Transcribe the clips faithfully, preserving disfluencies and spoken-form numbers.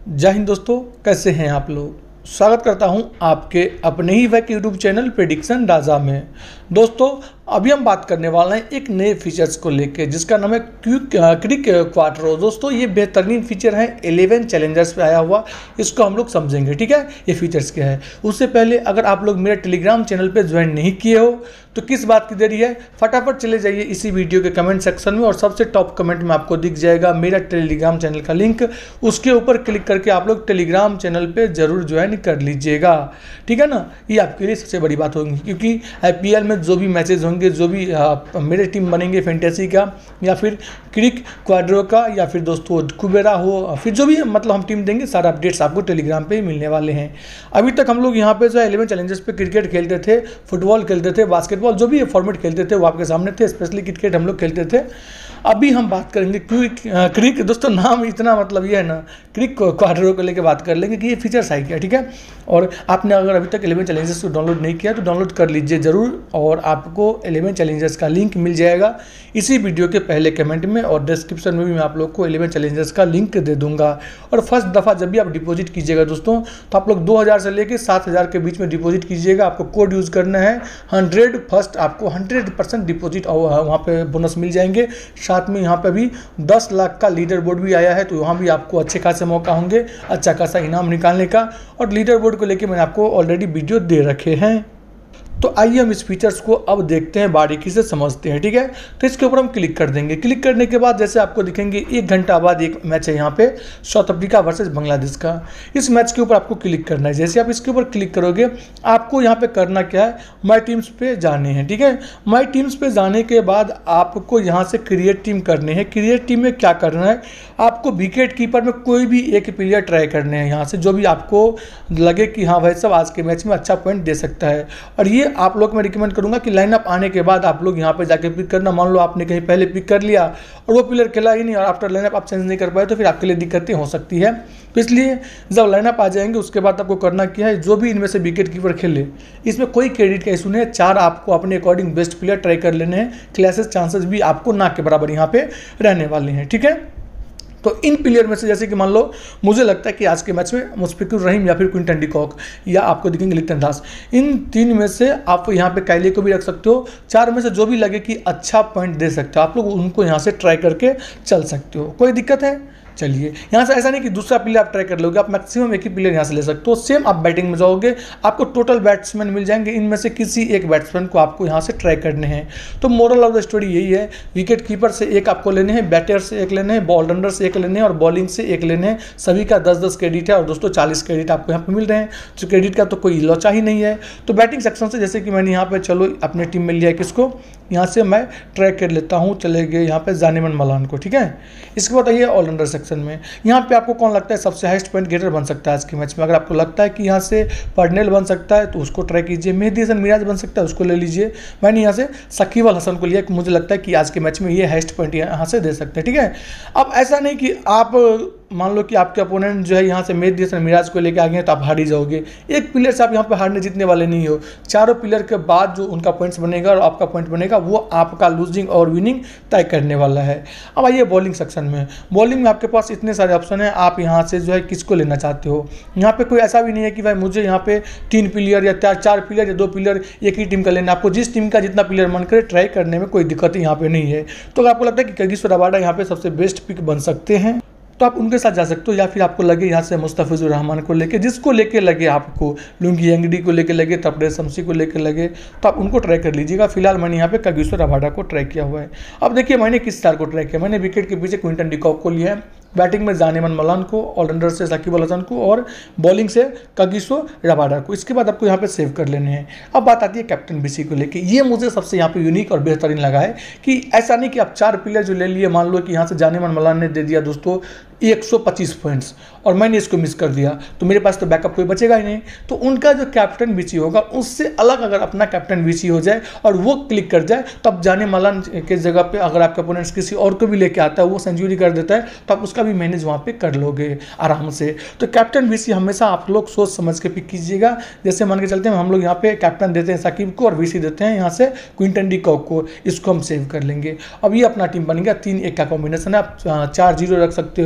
जय हिंद दोस्तों, कैसे हैं आप लोग। स्वागत करता हूं आपके अपने ही वैक यूट्यूब चैनल प्रेडिक्शन राजा में। दोस्तों अभी हम बात करने वाले हैं एक नए फीचर्स को लेके जिसका नाम है क्विक क्रिक क्वाड्रो। दोस्तों ये बेहतरीन फीचर है इलेवन चैलेंजर्स पे आया हुआ, इसको हम लोग समझेंगे। ठीक है, ये फीचर्स क्या है। उससे पहले अगर आप लोग मेरे टेलीग्राम चैनल पे ज्वाइन नहीं किए हो तो किस बात की देरी है, फटाफट चले जाइए इसी वीडियो के कमेंट सेक्शन में और सबसे टॉप कमेंट में आपको दिख जाएगा मेरा टेलीग्राम चैनल का लिंक। उसके ऊपर क्लिक करके आप लोग टेलीग्राम चैनल पे जरूर ज्वाइन कर लीजिएगा। ठीक है ना, ये आपके लिए सबसे बड़ी बात होगी क्योंकि आईपीएल में जो भी मैचेज होंगे, जो भी आ, मेरे टीम बनेंगे फैंटेसी का या फिर क्रिक क्वाड्रो का या फिर दोस्तों कुबेरा हो, फिर जो भी मतलब हम टीम देंगे, सारे अपडेट्स आपको टेलीग्राम पे ही मिलने वाले हैं। अभी तक हम लोग यहाँ पे जो है इलेवन चैलेंजर्स पे क्रिकेट खेलते थे, फुटबॉल खेलते थे, बास्केटबॉल, जो भी फॉर्मेट खेलते थे वो आपके सामने थे। स्पेशली क्रिकेट हम लोग खेलते थे। अभी हम बात करेंगे क्विक क्रिक। दोस्तों नाम इतना मतलब ये है ना, क्रिक क्वाड्रो को लेकर बात कर लेंगे कि ये फीचर्स है क्या। ठीक है, और आपने अगर अभी तक इलेवन चैलेंजर्स को डाउनलोड नहीं किया तो डाउनलोड कर लीजिए ज़रूर, और आपको इलेवन चैलेंजर्स का लिंक मिल जाएगा इसी वीडियो के पहले कमेंट में, और डिस्क्रिप्शन में भी मैं आप लोग को इलेवन चैलेंजर्स का लिंक दे दूंगा। और फर्स्ट दफ़ा जब भी आप डिपॉजिट कीजिएगा दोस्तों तो आप लोग दो हज़ार से लेकर सात हज़ार के बीच में डिपॉजिट कीजिएगा। आपको कोड यूज़ करना है हंड्रेड फर्स्ट, आपको हंड्रेड परसेंट डिपॉजिट वहाँ पे बोनस मिल जाएंगे। साथ में यहाँ पे भी दस लाख का लीडर बोर्ड भी आया है, तो वहाँ भी आपको अच्छे खासे मौका होंगे अच्छा खासा इनाम निकालने का। और लीडर बोर्ड को लेके मैंने आपको ऑलरेडी वीडियो दे रखे हैं। तो आइए हम इस फीचर्स को अब देखते हैं, बारीकी से समझते हैं। ठीक है, तो इसके ऊपर हम क्लिक कर देंगे। क्लिक करने के बाद जैसे आपको दिखेंगे एक घंटा बाद एक मैच है यहाँ पे साउथ अफ्रीका वर्सेस बांग्लादेश का। इस मैच के ऊपर आपको क्लिक करना है। जैसे आप इसके ऊपर क्लिक करोगे आपको यहाँ पे करना क्या है, माई टीम्स पे जाने हैं। ठीक है, माई टीम्स पे जाने के बाद आपको यहाँ से क्रिएट टीम करने हैं। क्रिएट टीम में क्या करना है, आपको विकेट कीपर में कोई भी एक प्लेयर ट्राई करने हैं यहाँ से, जो भी आपको लगे कि हाँ भाई साहब आज के मैच में अच्छा पॉइंट दे सकता है। और ये आप लोग मैं रिकमेंड करूंगा कि लाइनअप आने के बाद आप लोग यहाँ पे जाके पिक करना। मान लो आपने कहीं पहले पिक कर लिया और वो प्लेयर खेला ही नहीं और आफ्टर लाइनअप आप चेंज नहीं कर पाए तो फिर आपके लिए दिक्कतें हो सकती है। तो इसलिए जब लाइनअप आ जाएंगे उसके बाद आपको करना क्या है, जो भी इनमें से विकेट कीपर खेले इसमें कोई क्रेडिट का इशू नहीं है, चार आपको अपने अकॉर्डिंग बेस्ट प्लेयर ट्राई कर लेने हैं। क्लासेस चांसेस भी आपको ना के बराबर यहाँ पे रहने वाले हैं। ठीक है, तो इन प्लेयर में से जैसे कि मान लो मुझे लगता है कि आज के मैच में मुशफिकुर रहीम या फिर क्विंटन डी कॉक या आपको दिखेंगे लिटन दास, इन तीन में से आप यहाँ पे कायले को भी रख सकते हो। चार में से जो भी लगे कि अच्छा पॉइंट दे सकते हो आप लोग उनको यहाँ से ट्राई करके चल सकते हो। कोई दिक्कत है? चलिए, यहाँ से ऐसा नहीं कि दूसरा प्लेयर आप ट्राई कर लोगे, आप मैक्सिमम एक ही प्लेयर यहाँ से ले सकते हो। सेम आप बैटिंग में जाओगे आपको टोटल बैट्समैन मिल जाएंगे, इनमें से किसी एक बैट्समैन को आपको यहाँ से ट्राई करने हैं। तो मोरल ऑफ द स्टोरी यही है, विकेट कीपर से एक आपको लेने हैं, बैटर से एक लेने हैं, ऑलराउंडर से एक लेने हैं और बॉलिंग से एक लेने हैं। सभी का दस दस क्रेडिट है और दोस्तों चालीस क्रेडिट आपको यहाँ पर मिल रहे हैं, जो क्रेडिट का तो कोई लोचा ही नहीं है। तो बैटिंग सेक्शन से जैसे कि मैंने यहाँ पर चलो अपने टीम में लिया है किसको, यहाँ से मैं ट्राई कर लेता हूँ, चले गए यहाँ पे जानेमन मलान को। ठीक है, इसके बाद आइए ऑलराउंडर सेक्शन में। यहाँ पे आपको कौन लगता है सबसे हाईएस्ट पॉइंट गेटर बन सकता है आज के मैच में। अगर आपको लगता है कि यहाँ से पर्नेल बन सकता है तो उसको ट्राई कीजिए। मेहदी हसन मिराज बन सकता है उसको ले लीजिए। मैंने यहाँ से शकीब अल हसन को लिया कि मुझे लगता है कि आज के मैच में ये हाईएस्ट पॉइंट यहाँ से दे सकते हैं। ठीक है, अब ऐसा नहीं कि आप मान लो कि आपके अपोनेंट जो है यहाँ से मेहदी हसन मिराज को लेकर आ गए तो आप हार ही जाओगे। एक प्लेयर से आप यहाँ पे हारने जीतने वाले नहीं हो। चारों प्लेयर के बाद जो उनका पॉइंट्स बनेगा और आपका पॉइंट बनेगा वो आपका लूजिंग और विनिंग तय करने वाला है। अब आइए बॉलिंग सेक्शन में। बॉलिंग में आपके पास इतने सारे ऑप्शन हैं, आप यहाँ से जो है किसको लेना चाहते हो। यहाँ पे कोई ऐसा भी नहीं है कि भाई मुझे यहाँ पे तीन प्लेयर या चार चार प्लेयर या दो प्लेयर एक ही टीम का लेना। आपको जिस टीम का जितना प्लेयर मन करे ट्राई करने में कोई दिक्कत यहाँ पे नहीं है। तो अगर आपको लगता है कि कागिसो रबाडा यहाँ पे सबसे बेस्ट पिक बन सकते हैं तो आप उनके साथ जा सकते हो, या फिर आपको लगे यहाँ से मुस्तफिजुर रहमान को लेके, जिसको लेके लगे आपको, लुंगी एंगडी को लेके लगे, तपरे शमसी को लेके लगे, तो आप उनको ट्राई कर लीजिएगा। फिलहाल मैंने यहाँ पे कागिसो रबाडा को ट्राई किया हुआ है। अब देखिए मैंने किस स्टार को ट्राई किया, मैंने विकेट के पीछे क्विंटन डी कॉक को लिया है, बैटिंग में जानेमन मलान को, ऑलराउंडर से शकीब अल हसन को और बॉलिंग से कागिसो रबाडा को। इसके बाद आपको यहाँ पे सेव कर लेने हैं। अब बात आती है कैप्टन बीसी को लेके। ये मुझे सबसे यहाँ पे यूनिक और बेहतरीन लगा है कि ऐसा नहीं कि आप चार प्लेयर जो ले लिए, मान लो कि यहाँ से जानेमन मलान ने दे दिया दोस्तों एक सौ पच्चीस पॉइंट्स और मैंने इसको मिस कर दिया तो मेरे पास तो बैकअप कोई बचेगा ही नहीं। तो उनका जो कैप्टन बीसी होगा उससे अलग अगर अपना कैप्टन बीसी हो जाए और वो क्लिक कर जाए तब जाने मलान के जगह पे अगर आपके अपोनेंट्स किसी और को भी लेके आता है, वो सेंचुरी कर देता है, तो आप उसका भी मैनेज वहाँ पे कर लोगे आराम से। तो कैप्टन बीसी हमेशा आप लोग सोच समझ के पिक कीजिएगा। जैसे मान के चलते हैं हम लोग यहाँ पे कैप्टन देते हैं साकिब को और बीसी देते हैं यहाँ से क्विंटन डी कॉक को, इसको हम सेव कर लेंगे। अब ये अपना टीम बन गया, तीन एक का कॉम्बिनेशन है। आप चार जीरो रख सकते हो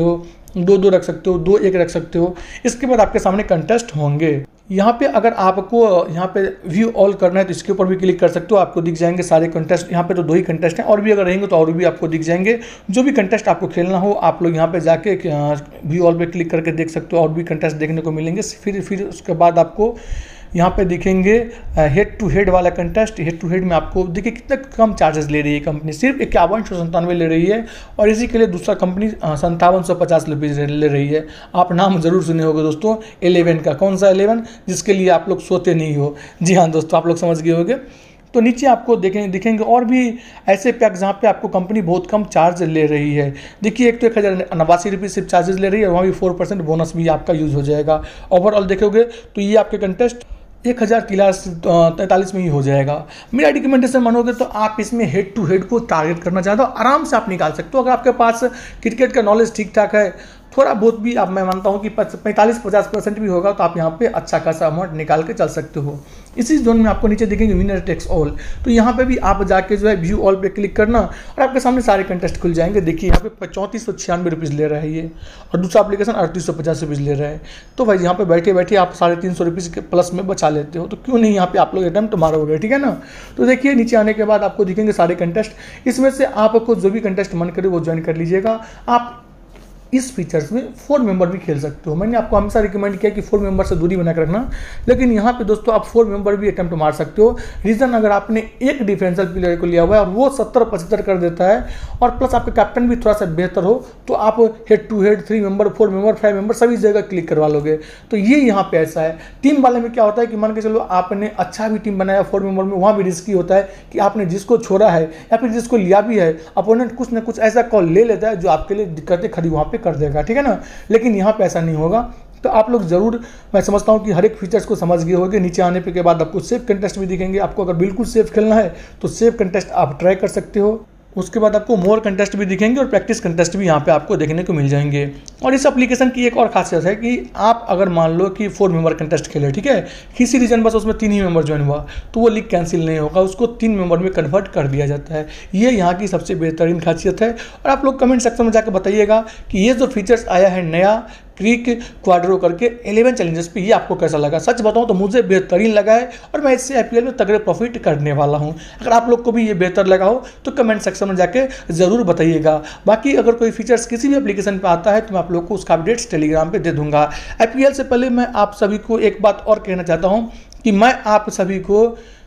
दो दो रख सकते हो, दो एक रख सकते हो। इसके बाद आपके सामने कंटेस्ट होंगे। यहाँ पे अगर आपको यहाँ पे व्यू ऑल करना है तो इसके ऊपर भी क्लिक कर सकते हो, आपको दिख जाएंगे सारे कंटेस्ट। यहाँ पे तो दो ही कंटेस्ट हैं, और भी अगर रहेंगे तो और भी आपको दिख जाएंगे। जो भी कंटेस्ट आपको खेलना हो आप लोग यहाँ पे जाके व्यू ऑल पे क्लिक करके देख सकते हो, और भी कंटेस्ट देखने को मिलेंगे। फिर फिर उसके बाद आपको यहाँ पे दिखेंगे हेड टू हेड वाला कंटेस्ट। हेड टू हेड में आपको देखिए कितना कम चार्जेस ले रही है कंपनी, सिर्फ इक्यावन सौ संतानवे ले रही है, और इसी के लिए दूसरा कंपनी संतावन सौ पचास रुपीज़ ले रही है। आप नाम जरूर सुने होंगे दोस्तों, इलेवन का। कौन सा इलेवन? जिसके लिए आप लोग सोते नहीं हो। जी हाँ दोस्तों, आप लोग समझ गए होंगे। तो नीचे आपको देखेंगे दिखेंगे और भी ऐसे पैक जहाँ पे आपको कंपनी बहुत कम चार्ज ले रही है। देखिए एक तो एक हज़ार नवासी रुपये सिर्फ चार्जेस ले रही है, वहाँ भी फोर परसेंट बोनस भी आपका यूज़ हो जाएगा। ओवरऑल देखोगे तो ये आपके कंटेस्ट एक हज़ार तैंतालीस में ही हो जाएगा। मेरा रिकमेंडेशन मानोगे तो आप इसमें हेड टू हेड को टारगेट करना चाहते हो, आराम से आप निकाल सकते हो। अगर आपके पास क्रिकेट का नॉलेज ठीक ठाक है, थोड़ा बहुत भी आप, मैं मानता हूँ कि पैंतालीस पचास परसेंट भी होगा, तो आप यहाँ पे अच्छा खासा अमाउंट निकाल के चल सकते हो। इसी जोन में आपको नीचे दिखेंगे विनर टेक्स ऑल, तो यहाँ पे भी आप जाके जो है व्यू ऑल पे क्लिक करना और आपके सामने सारे कंटेस्ट खुल जाएंगे। देखिए यहाँ पे चौंतीस सौ छियानवे रुपीज़ ले रहा है ये, और दूसरा एप्लीकेशन अड़तीस सौ पचास रुपीज़ ले रहा है। तो भाई यहाँ पे बैठे बैठे आप साढ़े तीन सौ रुपीज़ के प्लस में बचा लेते हो, तो क्यों नहीं यहाँ पे आप लोग अटेम्प्ट मारोगे, ठीक है ना। तो देखिए नीचे आने के बाद आपको दिखेंगे सारे कंटेस्ट, इसमें से आपको जो भी कंटेस्ट मन करे वो ज्वाइन कर लीजिएगा। आप इस फीचर्स में फोर मेंबर भी खेल सकते हो। मैंने आपको हमेशा रिकमेंड किया कि फोर मेंबर से दूरी बना कर रखना, लेकिन यहाँ पे दोस्तों आप फोर मेंबर भी अटेम्प्ट मार सकते हो। रीज़न, अगर आपने एक डिफेंसिव प्लेयर को लिया हुआ है और वो सत्तर पचहत्तर कर देता है, और प्लस आपका कैप्टन भी थोड़ा सा बेहतर हो, तो आप head to head three member, four member, five member सभी जगह क्लिक करवा लोगे। तो ये यहाँ पे ऐसा है। टीम वाले में क्या होता है कि मान के चलो आपने अच्छा भी टीम बनाया फोर मेंबर में, वहाँ भी रिस्की होता है कि आपने जिसको छोड़ा है या फिर जिसको लिया भी है, अपोनेंट कुछ ना कुछ ऐसा कॉल ले लेता है जो आपके लिए दिक्कतें खड़ी वहाँ पे कर देगा, ठीक है ना। लेकिन यहाँ पे ऐसा नहीं होगा। तो आप लोग जरूर, मैं समझता हूँ कि हर एक फीचर्स को समझ गए होंगे। नीचे आने पे के बाद आपको सेफ कंटेस्ट भी दिखेंगे। आपको अगर बिल्कुल सेफ खेलना है तो सेफ कंटेस्ट आप ट्राई कर सकते हो। उसके बाद आपको मोर कंटेस्ट भी दिखेंगे और प्रैक्टिस कंटेस्ट भी यहाँ पे आपको देखने को मिल जाएंगे। और इस एप्लीकेशन की एक और खासियत है कि आप अगर मान लो कि फोर मेंबर कंटेस्ट खेले, ठीक है, किसी रीजन बस उसमें तीन ही मेंबर ज्वाइन हुआ, तो वो लीग कैंसिल नहीं होगा, उसको तीन मेंबर में कन्वर्ट कर दिया जाता है। ये यहाँ की सबसे बेहतरीन खासियत है। और आप लोग कमेंट सेक्शन में जाकर बताइएगा कि ये जो फीचर्स आया है नया क्रिक क्वाड्रो करके इलेवन चैलेंजर्स पे, ये आपको कैसा लगा। सच बताऊं तो मुझे बेहतरीन लगा है, और मैं इससे आईपीएल में तगड़े प्रॉफिट करने वाला हूं। अगर आप लोग को भी ये बेहतर लगा हो तो कमेंट सेक्शन में जाके ज़रूर बताइएगा। बाकी अगर कोई फीचर्स किसी भी एप्लीकेशन पे आता है तो मैं आप लोग को उसका अपडेट्स टेलीग्राम पे दे दूंगा। आईपीएल से पहले मैं आप सभी को एक बात और कहना चाहता हूँ कि मैं आप सभी को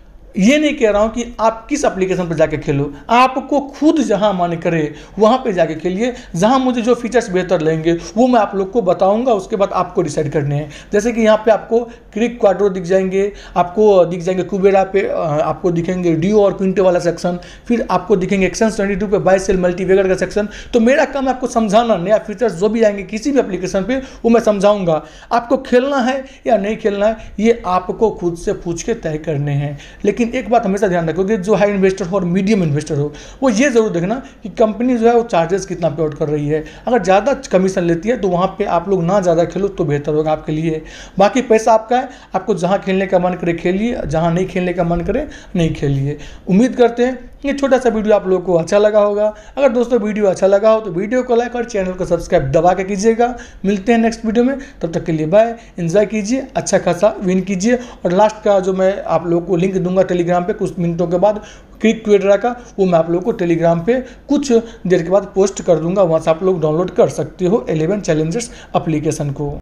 ये नहीं कह रहा हूं कि आप किस एप्लीकेशन पर जाके खेलो, आपको खुद जहां मन करे वहां पे जाके खेलिए। जहां मुझे जो फीचर्स बेहतर लगेंगे वो मैं आप लोग को बताऊंगा, उसके बाद आपको डिसाइड करने हैं। जैसे कि यहाँ पे आपको क्रिक क्वाड्रो दिख जाएंगे, आपको दिख जाएंगे कुबेरा पे, आपको दिखेंगे डियो और क्विंटो वाला सेक्शन, फिर आपको दिखेंगे एक्सचेंज ट्वेंटी टू पे बाय सेल मल्टीवेगर का सेक्शन। तो मेरा काम है आपको समझाना, नया फीचर्स जो भी आएंगे किसी भी एप्लीकेशन पे वो मैं समझाऊंगा। आपको खेलना है या नहीं खेलना है ये आपको खुद से पूछ के तय करने हैं। लेकिन एक बात हमेशा ध्यान रखोगे, जो हाई इन्वेस्टर हो और मीडियम इन्वेस्टर हो वो ये जरूर देखना कि कंपनी जो है वो चार्जेस कितना पे आउट कर रही है। अगर ज़्यादा कमीशन लेती है तो वहाँ पे आप लोग ना ज़्यादा खेलो तो बेहतर होगा आपके लिए। बाकी पैसा आपका है, आपको जहाँ खेलने का मन करे खेलिए, जहाँ नहीं खेलने का मन करे नहीं खेलिए। उम्मीद करते हैं ये छोटा सा वीडियो आप लोगों को अच्छा लगा होगा। अगर दोस्तों वीडियो अच्छा लगा हो तो वीडियो को लाइक और चैनल को सब्सक्राइब दबा के कीजिएगा। मिलते हैं नेक्स्ट वीडियो में, तब तक के लिए बाय। एंजॉय कीजिए, अच्छा खासा विन कीजिए। और लास्ट का जो मैं आप लोगों को लिंक दूंगा टेलीग्राम पे कुछ मिनटों के बाद क्रिक क्वेड्रा का, वो मैं आप लोगों को टेलीग्राम पे कुछ देर के बाद पोस्ट कर दूंगा। वहाँ से आप लोग डाउनलोड कर सकते हो इलेवन चैलेंजर्स एप्लीकेशन को।